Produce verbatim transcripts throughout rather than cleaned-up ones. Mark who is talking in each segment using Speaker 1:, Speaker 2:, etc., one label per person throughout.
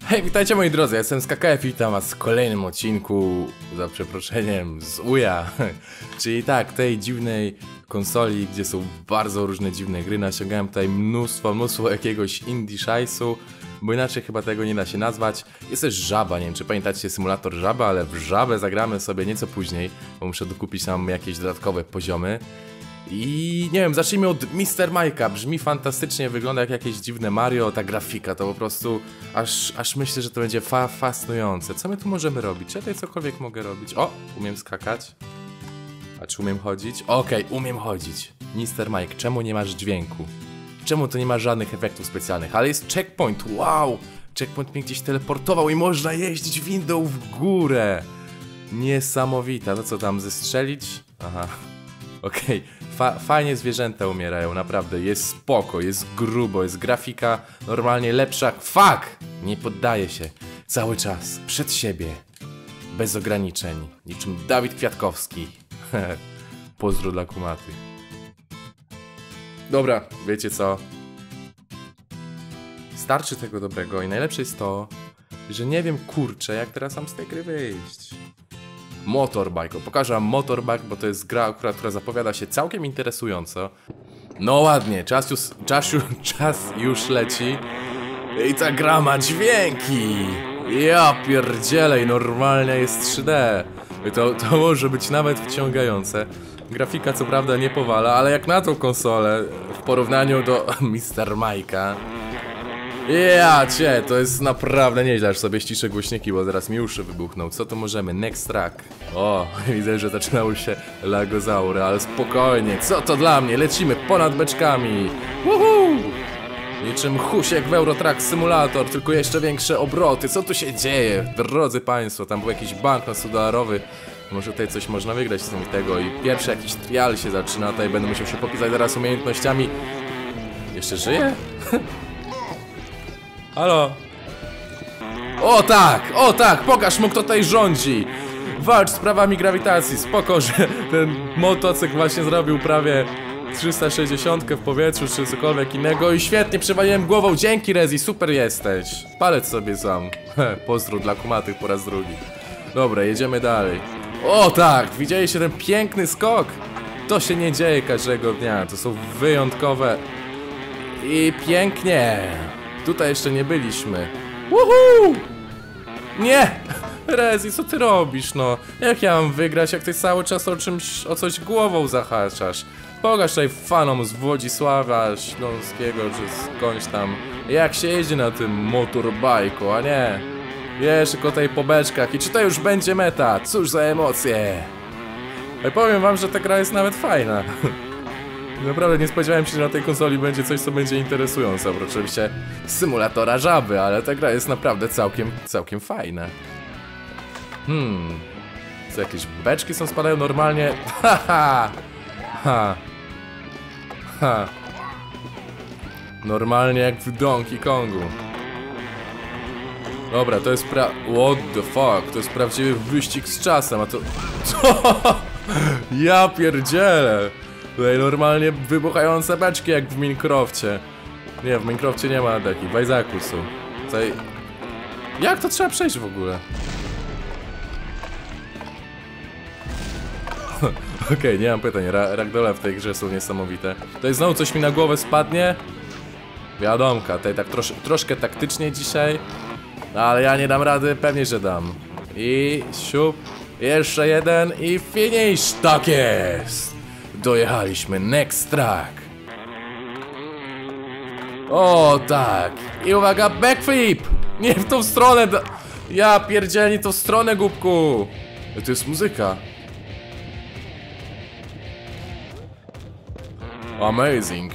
Speaker 1: Hej, witajcie moi drodzy, ja jestem z K K F i witam was w kolejnym odcinku, za przeproszeniem, z uja. Czyli tak, tej dziwnej konsoli, gdzie są bardzo różne dziwne gry, naciągałem tutaj mnóstwo, mnóstwo jakiegoś indie szajsu, bo inaczej chyba tego nie da się nazwać. Jest też żaba, nie wiem czy pamiętacie symulator żaba, ale w żabę zagramy sobie nieco później, bo muszę dokupić tam jakieś dodatkowe poziomy. I nie wiem, zacznijmy od mister Mike'a, brzmi fantastycznie, wygląda jak jakieś dziwne Mario, ta grafika to po prostu aż, aż myślę, że to będzie fa fascynujące. Co my tu możemy robić? Czy ja tutaj cokolwiek mogę robić? O, umiem skakać. A czy umiem chodzić? Okej, okay, umiem chodzić. mister Mike, czemu nie masz dźwięku? Czemu to nie ma żadnych efektów specjalnych? Ale jest checkpoint, wow! Checkpoint mnie gdzieś teleportował i można jeździć windą w górę. Niesamowita, no co tam, zestrzelić? Aha, okej. Okay. Fa fajnie zwierzęta umierają, naprawdę, jest spoko, jest grubo, jest grafika normalnie lepsza. Fuck! Nie poddaję się. Cały czas, przed siebie. Bez ograniczeń. Niczym Dawid Kwiatkowski. Pozdro dla kumatych. Dobra, wiecie co? Starczy tego dobrego i najlepsze jest to, że nie wiem kurczę jak teraz mam z tej gry wyjść. Motorbike, pokażę wam Motorbike, bo to jest gra akurat, która zapowiada się całkiem interesująco. No ładnie, czas już, czas już, czas już leci. I ta gra ma dźwięki. Ja pierdzielej, normalnie jest trzy D. To, to może być nawet wciągające. Grafika co prawda nie powala, ale jak na tą konsolę, w porównaniu do mister Mike'a. Ja cię, to jest naprawdę nieźle, aż sobie ściszę głośniki, bo zaraz mi uszy wybuchną. Co to możemy? Next track. O, widzę, że zaczynały się lagozaury, ale spokojnie, co to dla mnie? Lecimy ponad beczkami. Woohoo! Niczym husiek w Eurotrack Simulator, tylko jeszcze większe obroty. Co tu się dzieje? Drodzy państwo, tam był jakiś bank na sto dolarowy. Może tutaj coś można wygrać z tego i pierwszy jakiś trial się zaczyna. Tutaj będę musiał się popisać zaraz umiejętnościami. Jeszcze żyje? Halo? O tak, o tak, pokaż mu kto tutaj rządzi. Walcz z prawami grawitacji. Spoko, że ten motocykl właśnie zrobił prawie trzysta sześćdziesiąt w powietrzu czy cokolwiek innego. I świetnie przewaliłem głową, dzięki Rezi, super jesteś. Palec sobie sam. Pozdro dla kumatych po raz drugi. Dobra, jedziemy dalej. O tak, widzieliście ten piękny skok? To się nie dzieje każdego dnia, to są wyjątkowe. I pięknie. Tutaj jeszcze nie byliśmy. Woohoo! Nie! Rezi, co ty robisz, no? Jak ja mam wygrać, jak ty cały czas o czymś, o coś głową zahaczasz? Pokaż tutaj fanom z Wodzisława Śląskiego, czy skądś tam, jak się jeździ na tym motorbajku, a nie wiesz, tylko tutaj po beczkach. I czy to już będzie meta? Cóż za emocje! Ja powiem wam, że ta gra jest nawet fajna. Naprawdę nie spodziewałem się, że na tej konsoli będzie coś, co będzie interesujące, oprócz oczywiście symulatora żaby, ale ta gra jest naprawdę całkiem, całkiem fajna. Hmm... Co, jakieś beczki są spadają normalnie? Ha ha! Ha! Ha! Normalnie jak w Donkey Kongu. Dobra, to jest pra... What the fuck? To jest prawdziwy wyścig z czasem, a to... Co? Ja pierdzielę! Tutaj normalnie wybuchające beczki jak w Minecrafcie. Nie, w Minecrafcie nie ma takich, w Isaacu są. Tutaj... Jak to trzeba przejść w ogóle? Okej, okay, nie mam pytań, Ra ragdolle w tej grze są niesamowite. Tutaj znowu coś mi na głowę spadnie. Wiadomka, tutaj tak trosz troszkę taktycznie dzisiaj. Ale ja nie dam rady, pewnie, że dam. I siup, jeszcze jeden i finish, tak jest! Dojechaliśmy, next track. O tak. I uwaga, backflip. Nie w tą stronę. Ja pierdzielę, nie tą stronę, głupku. To jest muzyka. Amazing.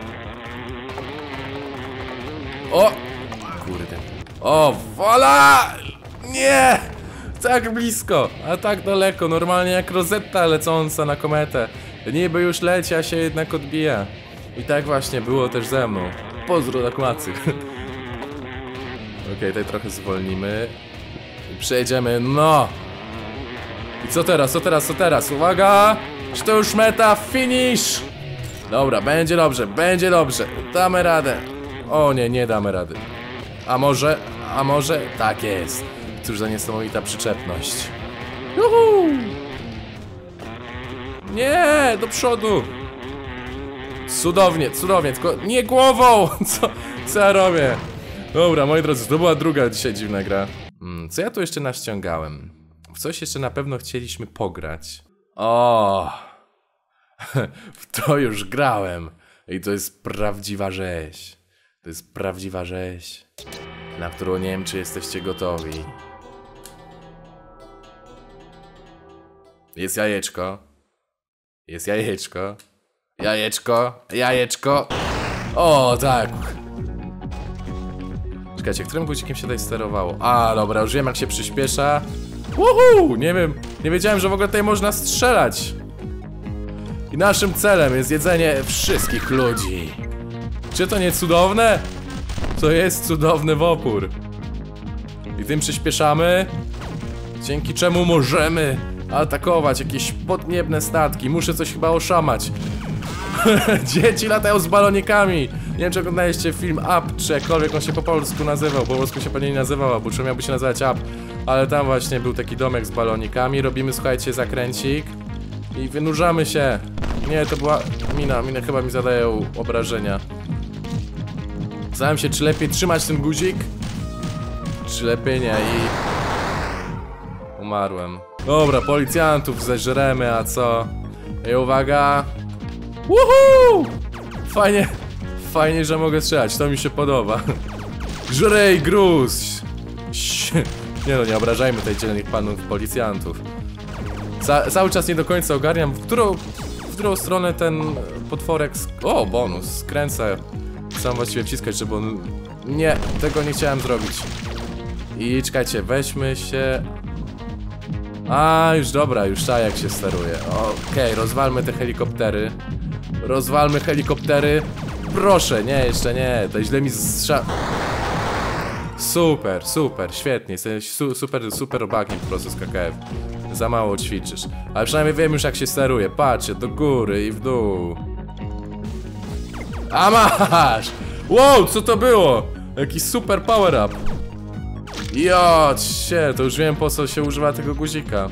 Speaker 1: O kurde. O, wola. Nie. Tak blisko, a tak daleko. Normalnie jak Rosetta lecąca na kometę. Niby już leci, a się jednak odbija. I tak właśnie było też ze mną. Pozdro dla kumacy. Okej, okay, tutaj trochę zwolnimy. I przejdziemy, no! I co teraz, co teraz, co teraz? Uwaga! Czy to już meta? Finish! Dobra, będzie dobrze, będzie dobrze. Damy radę. O nie, nie damy rady. A może, A może? Tak jest. Cóż za niesamowita przyczepność. Juhu! Nie, do przodu. Cudownie, cudownie, tylko nie głową. Co, co ja robię? Dobra, moi drodzy, to była druga dzisiaj dziwna gra. Hmm, co ja tu jeszcze naściągałem? W coś jeszcze na pewno chcieliśmy pograć. O, w to już grałem. I to jest prawdziwa rzeź. To jest prawdziwa rzeź, na którą nie wiem, czy jesteście gotowi. Jest jajeczko. Jest jajeczko. Jajeczko. Jajeczko. O, tak. Czekajcie, którym guzikiem się tutaj sterowało? A, dobra, już wiem, jak się przyspiesza. Uhu, nie wiem, nie wiedziałem, że w ogóle tutaj można strzelać. I naszym celem jest jedzenie wszystkich ludzi. Czy to nie cudowne? To jest cudowny wopór. I tym przyspieszamy, dzięki czemu możemy atakować jakieś podniebne statki. Muszę coś chyba oszamać. Dzieci latają z balonikami. Nie wiem, czy oglądaliście film Up, czy jakkolwiek on się po polsku nazywał. Po polsku się pewnie nie nazywał, bo czy miałby się nazywać Up. Ale tam właśnie był taki domek z balonikami. Robimy, słuchajcie, zakręcik i wynurzamy się. Nie, to była mina. Miny chyba mi zadają obrażenia. Zastanawiam się, czy lepiej trzymać ten guzik, czy lepiej nie, i umarłem. Dobra, policjantów zeżremy, a co? I uwaga. Woohoo! Fajnie, fajnie, że mogę strzelać, to mi się podoba. Żrej gruz! Nie no, nie obrażajmy tutaj dzielnych panów policjantów. Ca cały czas nie do końca ogarniam, w którą, w którą stronę ten potworek... O, bonus, skręcę. Sam właściwie wciskać, żeby on... Nie, tego nie chciałem zrobić. I czekajcie, weźmy się... A, już dobra, już tak jak się steruje. Okej, okay, rozwalmy te helikoptery. Rozwalmy helikoptery. Proszę, nie, jeszcze nie, to źle mi strza... Super, super, świetnie, jesteś su super, super obakiem po prostu z K K F. Za mało ćwiczysz. Ale przynajmniej wiem już, jak się steruje. Patrzcie, do góry i w dół. A masz! Wow, co to było? Jakiś super power up. Jodź się, to już wiem, po co się używa tego guzika.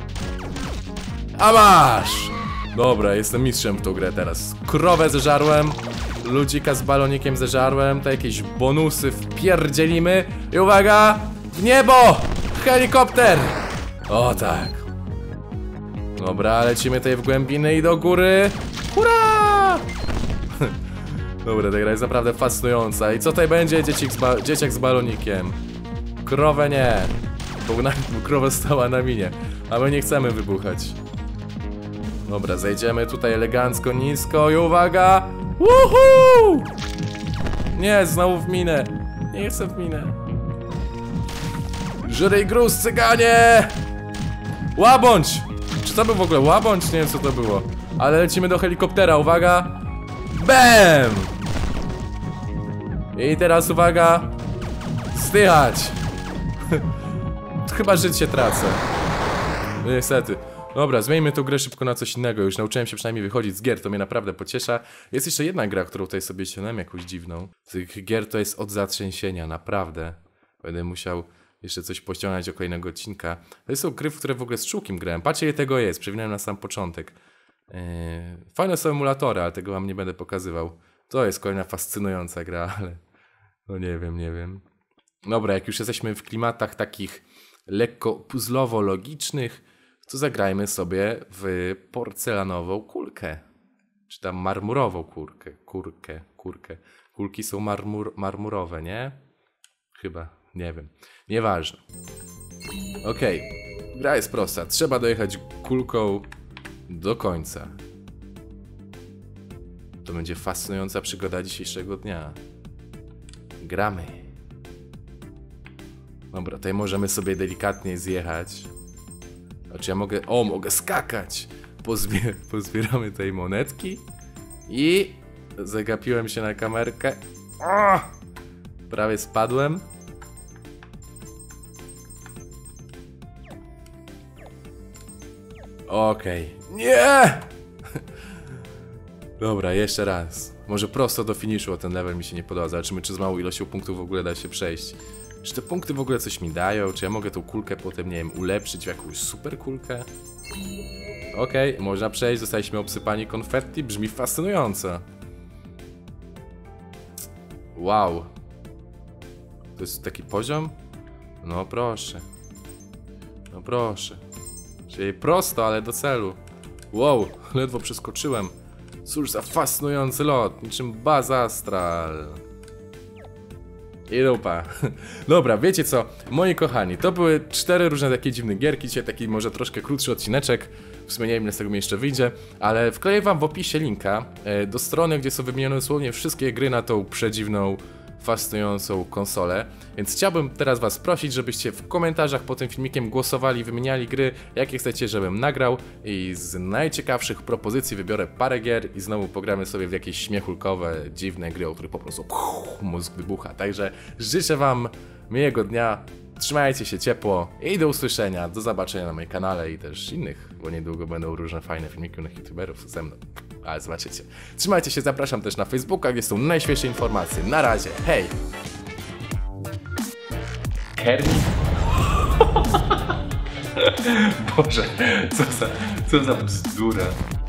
Speaker 1: A masz! Dobra, jestem mistrzem w tą grę teraz. Krowę zeżarłem, ludzika z balonikiem zeżarłem, to jakieś bonusy wpierdzielimy. I uwaga! W niebo! Helikopter! O tak. Dobra, lecimy tutaj w głębiny i do góry. Hurra! Dobra, ta gra jest naprawdę fascynująca. I co tutaj będzie? Dzieciak z, ba dzieciak z balonikiem. Krowę nie. Bo, na bo krowa stała na minie. A my nie chcemy wybuchać. Dobra, zejdziemy tutaj elegancko, nisko i uwaga! Woohoo! Nie, znowu w minę. Nie chcę w minę. Żryj gruz, cyganie! Łabądź! Czy to był w ogóle łabądź? Nie wiem, co to było. Ale lecimy do helikoptera, uwaga! Bam! I teraz uwaga! Zdychać! Chyba życie tracę. No niestety. Dobra, zmieńmy tą grę szybko na coś innego. Już nauczyłem się przynajmniej wychodzić z gier, to mnie naprawdę pociesza. Jest jeszcze jedna gra, którą tutaj sobie ściągnąłem, jakąś dziwną. Z tych gier to jest od zatrzęsienia, naprawdę. Będę musiał jeszcze coś pościągnąć do kolejnego odcinka. To są gry, w które w ogóle z czułkiem grałem. Patrzcie, ile tego jest, przewinąłem na sam początek. Yy, fajne są emulatory, ale tego wam nie będę pokazywał. To jest kolejna fascynująca gra, ale... No nie wiem, nie wiem. Dobra, jak już jesteśmy w klimatach takich lekko puzzlowo-logicznych, to zagrajmy sobie w porcelanową kulkę. Czy tam marmurową kurkę, kurkę, kurkę. Kulki są marmur, marmurowe, nie? Chyba, nie wiem. Nieważne. Okej, okay. Gra jest prosta. Trzeba dojechać kulką do końca. To będzie fascynująca przygoda dzisiejszego dnia. Gramy. Dobra, tutaj możemy sobie delikatnie zjechać. Znaczy ja mogę... O, mogę skakać! Pozbier pozbieramy tutaj monetki. I... Zagapiłem się na kamerkę. O! Prawie spadłem. Okej. Okay. Nie! Dobra, jeszcze raz. Może prosto do finiszu, o ten level mi się nie podoba. Zobaczymy, czy z małą ilością punktów w ogóle da się przejść. Czy te punkty w ogóle coś mi dają? Czy ja mogę tą kulkę potem, nie wiem, ulepszyć w jakąś super kulkę? Okej, okay, można przejść, zostaliśmy obsypani konfetti, brzmi fascynująco. Wow. To jest taki poziom? No proszę. No proszę. Czyli prosto, ale do celu. Wow, ledwo przeskoczyłem. Cóż za fascynujący lot, niczym baza astral. I dupa. Dobra, wiecie co, moi kochani, to były cztery różne takie dziwne gierki. Dzisiaj taki może troszkę krótszy odcineczek. W sumie nie wiem, ile z tego mi jeszcze wyjdzie, ale wkleję wam w opisie linka e, do strony, gdzie są wymienione dosłownie wszystkie gry na tą przedziwną, fascynującą konsolę. Więc chciałbym teraz was prosić, żebyście w komentarzach pod tym filmikiem głosowali, wymieniali gry, jakie chcecie, żebym nagrał, i z najciekawszych propozycji wybiorę parę gier i znowu pogramy sobie w jakieś śmiechulkowe, dziwne gry, o których po prostu pff, mózg wybucha. Także życzę wam miłego dnia, trzymajcie się ciepło i do usłyszenia, do zobaczenia na moim kanale i też innych, bo niedługo będą różne fajne filmiki innych youtuberów ze mną. Ale zobaczycie. Trzymajcie się, zapraszam też na Facebooka, gdzie są najświeższe informacje. Na razie, hej! Kermit? Boże, co za, co za bzdura.